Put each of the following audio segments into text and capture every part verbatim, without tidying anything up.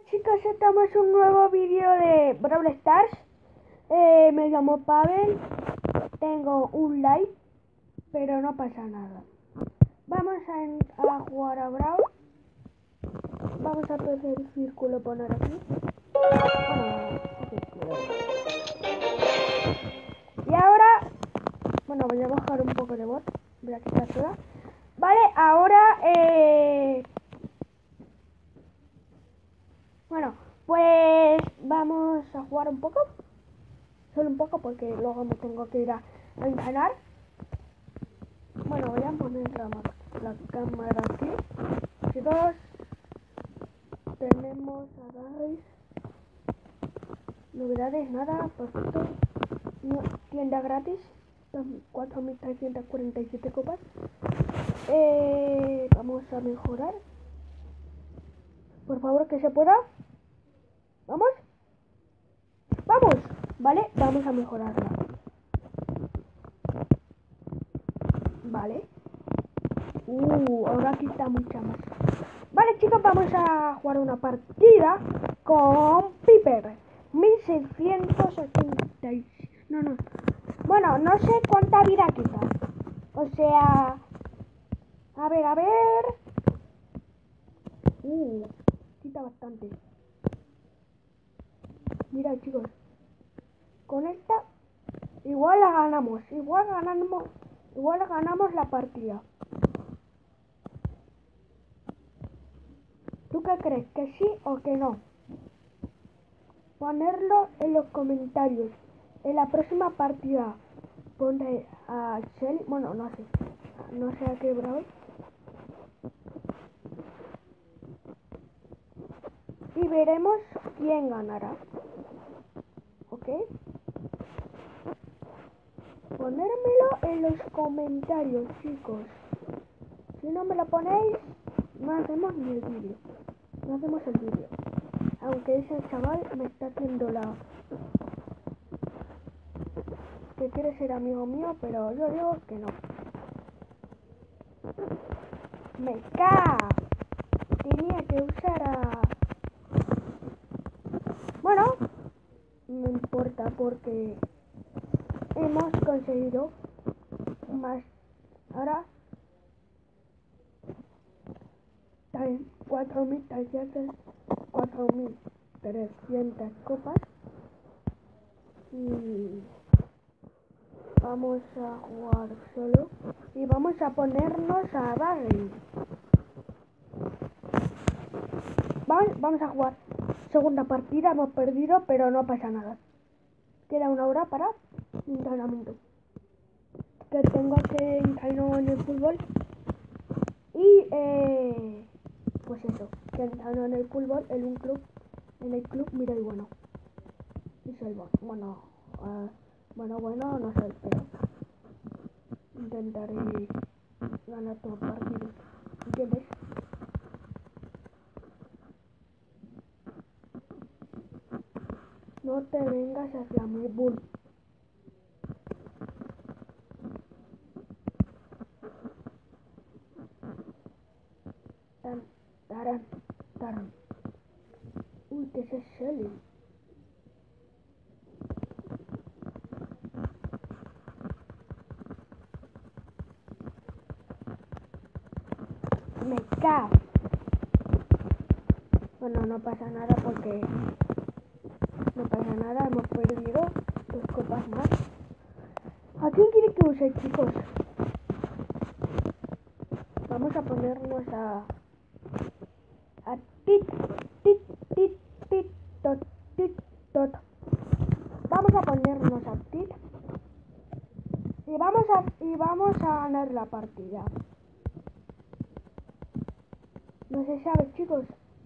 Chicos, estamos en un nuevo vídeo de Brawl Stars. Eh, me llamo Pavel. Tengo un like, pero no pasa nada. Vamos a, a jugar a Brawl. Vamos a hacer el círculo, poner aquí. Bueno, círculo. Y ahora, bueno, voy a bajar un poco de voz. Voy a quitar toda. Vale, ahora, eh... bueno, pues vamos a jugar un poco. Solo un poco porque luego me tengo que ir a, a entrenar. Bueno, voy a poner la, la cámara aquí. Chicos, tenemos a Garris. Novedades, nada, perfecto. No, tienda gratis, cuatro mil trescientas cuarenta y siete copas. Eh, vamos a mejorar. Por favor, que se pueda. Vamos. Vamos. Vale, vamos a mejorarla. Vale. Uh, ahora aquí está mucha más. Vale, chicos, vamos a jugar una partida con Piper. mil seiscientos ochenta y seis. No, no. Bueno, no sé cuánta vida quita. O sea... A ver, a ver... Uh, quita bastante. Mira, chicos. Con esta... Igual la ganamos. Igual ganamos... Igual ganamos la partida. ¿Tú qué crees? ¿Que sí o que no? Ponerlo en los comentarios. En la próxima partida pondré a Shelly. Bueno, no sé. No sé a qué Brawl. Y veremos quién ganará. ¿Ok? Ponérmelo en los comentarios, chicos. Si no me lo ponéis, no hacemos ni el vídeo. No hacemos el vídeo. Aunque ese chaval me está haciendo la... que quiere ser amigo mío, pero yo digo que no. Me cago. Tenía que usar a... Bueno, no importa porque hemos conseguido más. Ahora cuatro mil trescientas copas. Y vamos a jugar solo. Y vamos a ponernos a Barry. Vamos, vamos a jugar segunda partida. Hemos perdido, pero no pasa nada. Queda una hora para entrenamiento. Que tengo que entrenar en el fútbol. Y eh, pues eso, que entreno en el fútbol, en un club, en el club Mira y bueno. Y soy bueno, bueno, uh, bueno, bueno, no sé, pero intentaré ganar todo el partido. ¿Entiendes? No te vengas hacia mi bull. Tan, taran, taran. Uy, que ese es Shelly. Me cago. Bueno, no pasa nada porque no pasa nada, hemos perdido dos copas más. ¿A quién quiere que use, chicos? Vamos a ponernos a a tit tit tit tit tot tit tot. Vamos a ponernos a tit y vamos a y vamos a ganar la partida. No se sabe, chicos.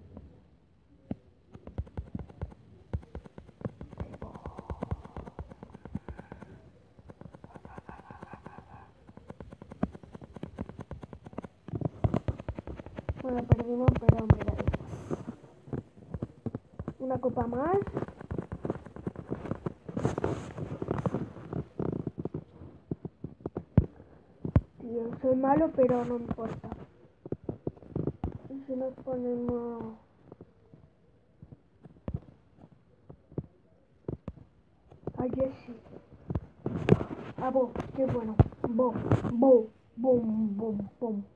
Bueno, perdimos, pero mira. Una copa más. Tío, soy malo, pero no importa. Y si nos ponemos... a Jesse. A Bo, qué bueno. Bo, Bo, boom, boom, boom.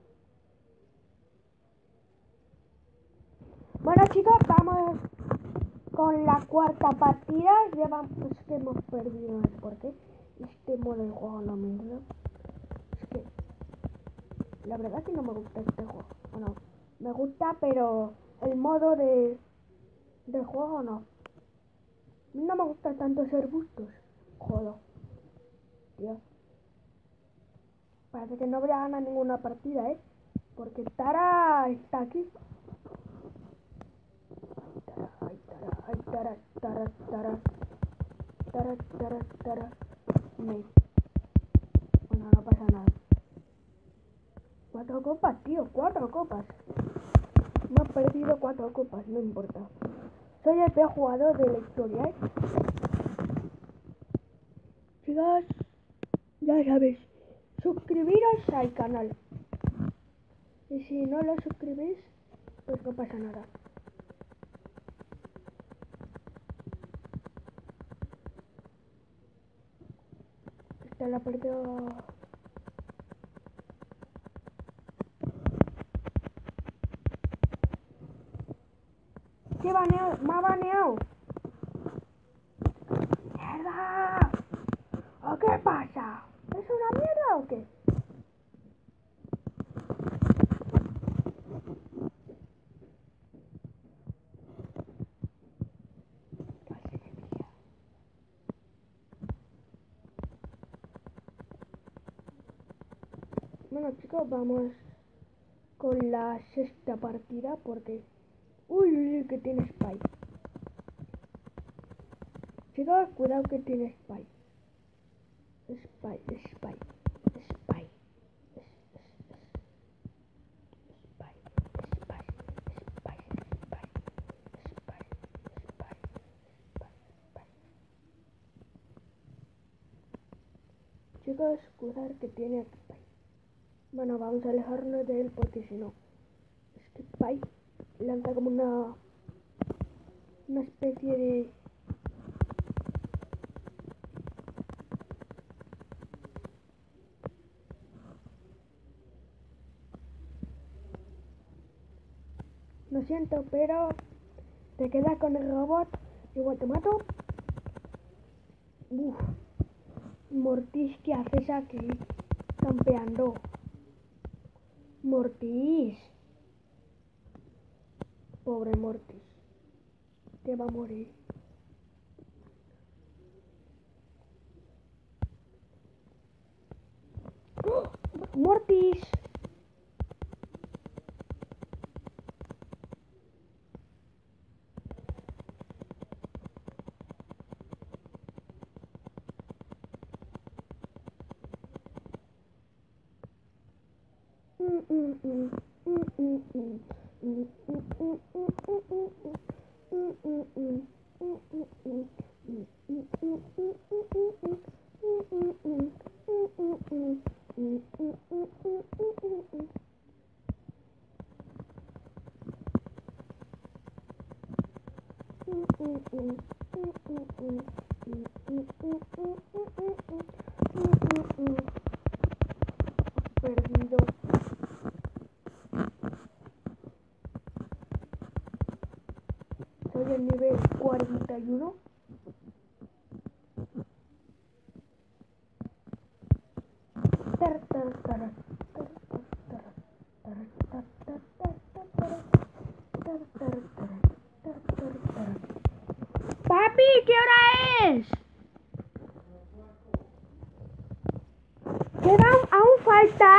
Bueno chicos, vamos con la cuarta partida. Llevamos, es que hemos perdido, no sé por qué. Este modo de juego no me gusta. Es que la verdad que no me gusta este juego. Bueno, me gusta, pero el modo de, de juego no. No me gusta tanto ser bustos. Joder. Tío. Parece que no voy a ganar ninguna partida, ¿eh? Porque Tara está aquí. Ay, Tara, ay, Tara, Tara, Tara. Tara, Tara, Tara. Me. Bueno, no pasa nada. Cuatro copas, tío, cuatro copas. No he perdido cuatro copas, no importa. Soy el peor jugador de la historia, ¿eh? Chicos, ya sabéis, suscribiros al canal. Y si no lo suscribís, pues no pasa nada. Esta la perdió. ¿Qué baneo? ¿Me ha baneado? ¡Mierda! ¿O qué pasa? ¿Es una mierda o qué? Bueno chicos, vamos con la sexta partida porque... Uy, uy, uy, que tiene Spy. Chicos, cuidado que tiene Spy. Spy, Spy, Spy. Chicos, cuidado que tiene Spy. Bueno, vamos a alejarnos de él porque si no... Es que Spy lanza como una... Una especie de... Lo siento, pero... Te quedas con el robot. Igual te mato. Uf. Mortis, ¿qué haces aquí? Campeando. Mortis. Pobre Mortis. Te va a morir. ¡Oh! Mortis. Perdido. Soy el nivel cuarenta y uno. Papi, ¿qué hora es? ¿Queda aún falta?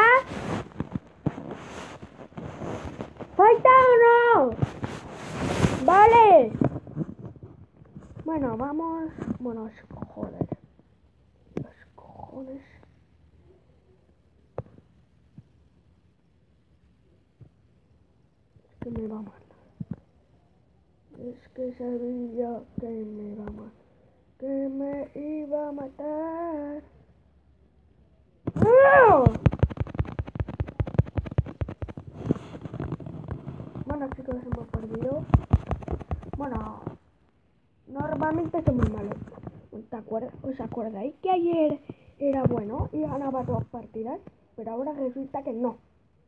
¿Falta o no? Vale. Bueno, vamos. Bueno, joder. Los cojones. Es que me va a matar. Es que sabía que me iba a matar. Que me iba a matar. ¡No! Bueno chicos, hemos perdido. Bueno, normalmente somos malos. Bueno, ¿Te acuerdas? ¿Os acordáis que ayer era bueno y ganaba todas partidas? Pero ahora resulta que no.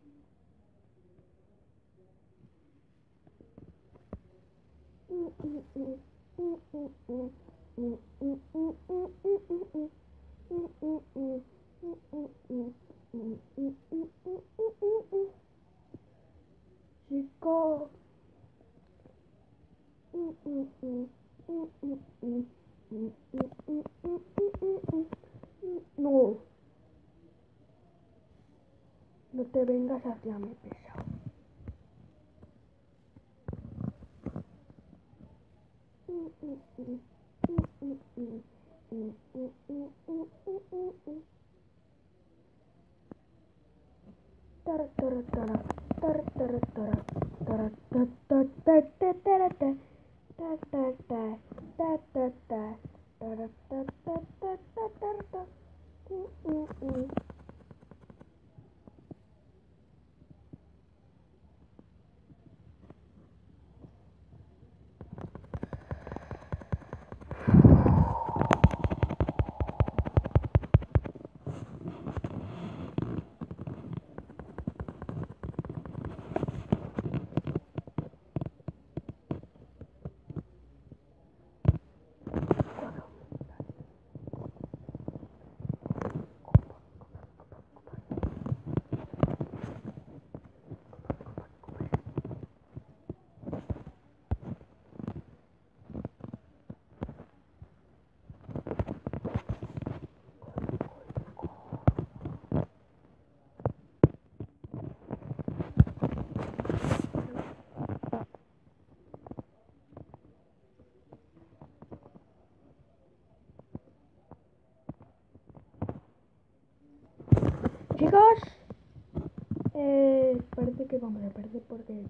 Chico. No. No te vengas hacia mi pesado. Chicos, eh, parece que vamos a perder porque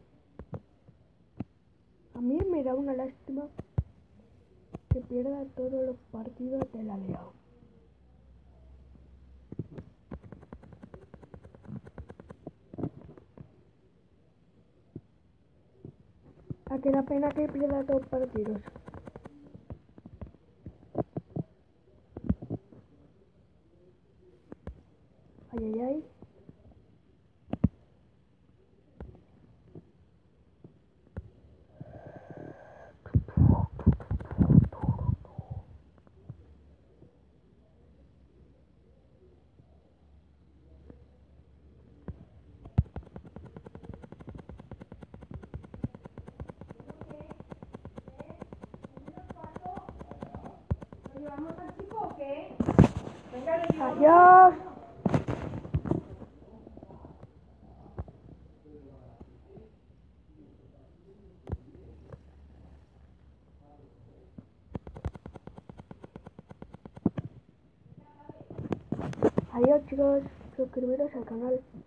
a mí me da una lástima que pierda todos los partidos de la liga. A que da pena que pierda todos los partidos. Ay, ay, ay. Adiós. Adiós chicos, suscribiros al canal.